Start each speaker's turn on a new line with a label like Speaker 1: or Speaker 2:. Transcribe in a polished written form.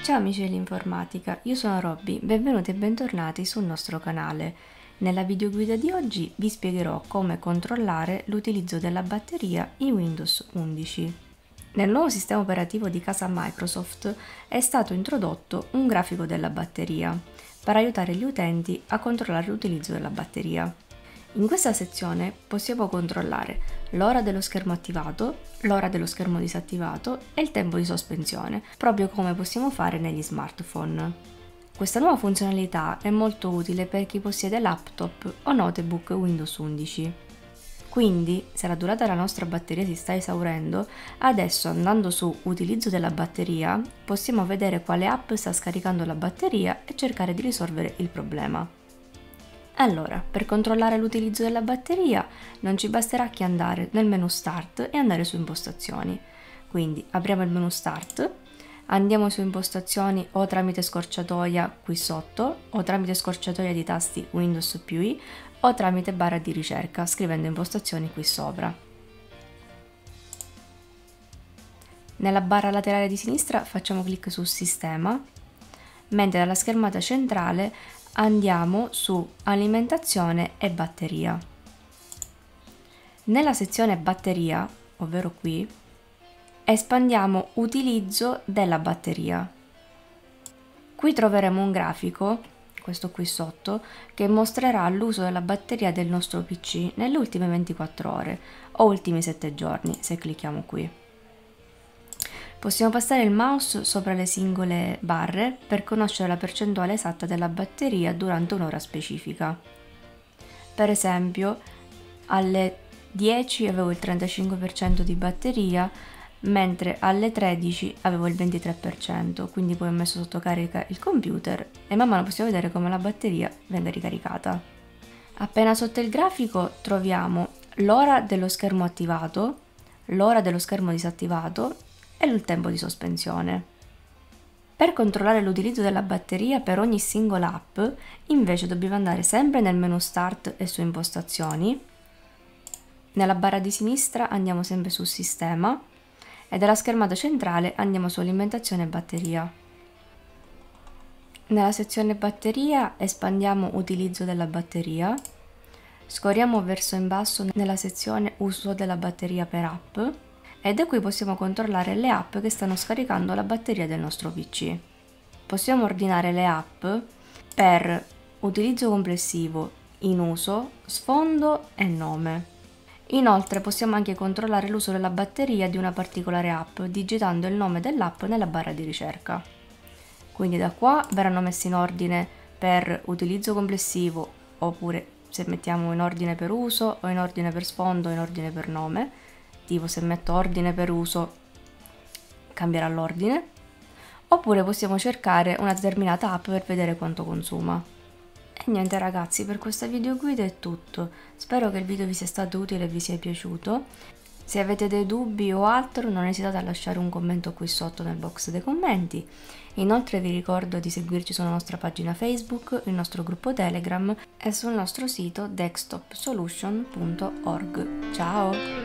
Speaker 1: Ciao amici dell'informatica, io sono Robby, benvenuti e bentornati sul nostro canale. Nella videoguida di oggi vi spiegherò come controllare l'utilizzo della batteria in Windows 11. Nel nuovo sistema operativo di casa Microsoft è stato introdotto un grafico della batteria per aiutare gli utenti a controllare l'utilizzo della batteria. In questa sezione possiamo controllare l'ora dello schermo attivato, l'ora dello schermo disattivato e il tempo di sospensione, proprio come possiamo fare negli smartphone. Questa nuova funzionalità è molto utile per chi possiede laptop o notebook Windows 11. Quindi, se la durata della nostra batteria si sta esaurendo, adesso andando su Utilizzo della batteria, possiamo vedere quale app sta scaricando la batteria e cercare di risolvere il problema. Allora, per controllare l'utilizzo della batteria non ci basterà che andare nel menu Start e andare su Impostazioni. Quindi apriamo il menu Start, andiamo su Impostazioni o tramite scorciatoia qui sotto o tramite scorciatoia di tasti Windows più I o tramite barra di ricerca scrivendo Impostazioni qui sopra. Nella barra laterale di sinistra facciamo clic su Sistema, mentre dalla schermata centrale andiamo su Alimentazione e batteria. Nella sezione Batteria, ovvero qui, espandiamo Utilizzo della batteria. Qui troveremo un grafico, questo qui sotto, che mostrerà l'uso della batteria del nostro PC nelle ultime 24 ore o ultimi 7 giorni, se clicchiamo qui. Possiamo passare il mouse sopra le singole barre per conoscere la percentuale esatta della batteria durante un'ora specifica. Per esempio, alle 10 avevo il 35% di batteria, mentre alle 13 avevo il 23%, quindi poi ho messo sotto carica il computer e man mano possiamo vedere come la batteria venga ricaricata. Appena sotto il grafico troviamo l'ora dello schermo attivato, l'ora dello schermo disattivato e il tempo di sospensione. Per controllare l'utilizzo della batteria per ogni singola app, invece dobbiamo andare sempre nel menu Start e su Impostazioni. Nella barra di sinistra andiamo sempre su Sistema e dalla schermata centrale andiamo su Alimentazione e batteria. Nella sezione Batteria espandiamo Utilizzo della batteria, scorriamo verso in basso nella sezione Uso della batteria per app, e da qui possiamo controllare le app che stanno scaricando la batteria del nostro PC. Possiamo ordinare le app per utilizzo complessivo, in uso, sfondo e nome. Inoltre possiamo anche controllare l'uso della batteria di una particolare app digitando il nome dell'app nella barra di ricerca. Quindi da qua verranno messi in ordine per utilizzo complessivo, oppure se mettiamo in ordine per uso o in ordine per sfondo o in ordine per nome. Tipo se metto ordine per uso cambierà l'ordine, oppure possiamo cercare una determinata app per vedere quanto consuma. E niente ragazzi, per questa videoguida è tutto, spero che il video vi sia stato utile e vi sia piaciuto. Se avete dei dubbi o altro non esitate a lasciare un commento qui sotto nel box dei commenti. Inoltre vi ricordo di seguirci sulla nostra pagina Facebook, il nostro gruppo Telegram e sul nostro sito desktopsolution.org. Ciao!